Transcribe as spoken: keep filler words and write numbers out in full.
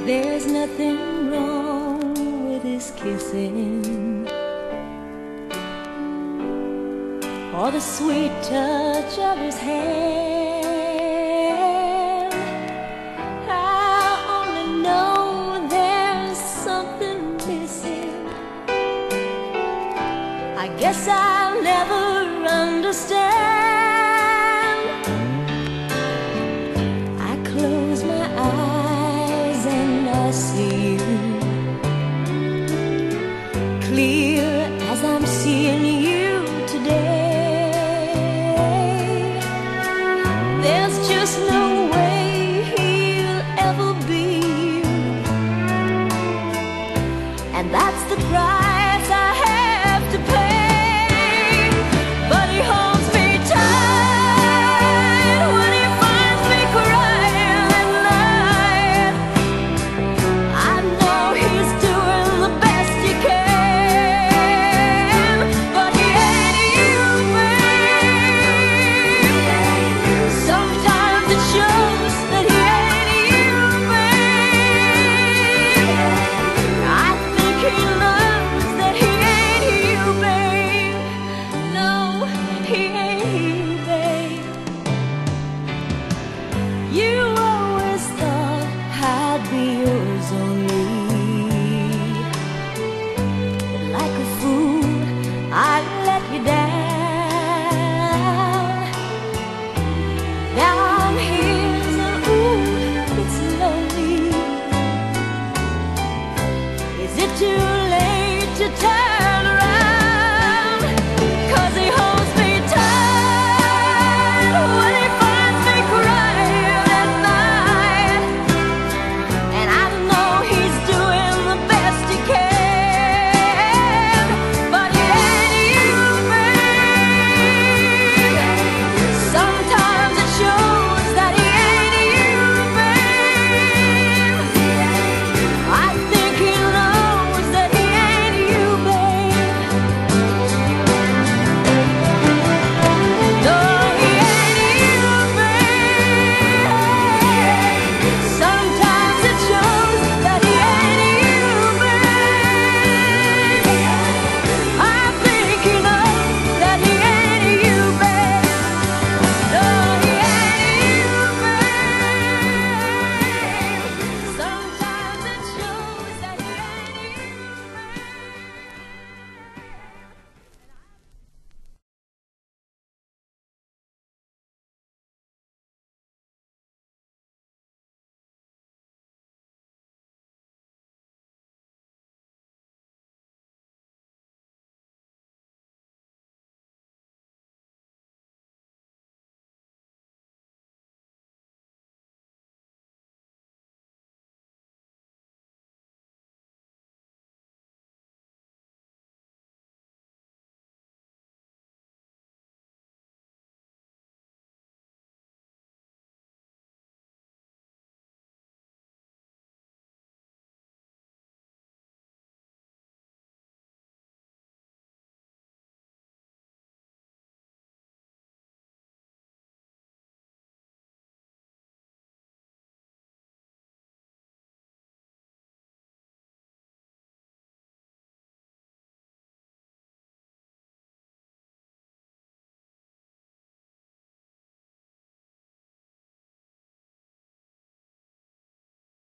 There's nothing wrong with his kissing or the sweet touch of his hand. I only know there's something missing. I guess I'll never understand. I close my eyes and I see you clear as I'm seeing you today. There's just no way he'll ever be you, and that's the price I have to pay. But he holds me tight when he finds me crying at night. I know he's doing the best he can, but he ain't you, babe. Sometimes it shows that he ain't you, babe. I think he knows that he ain't you, babe. No, he ain't you, babe. You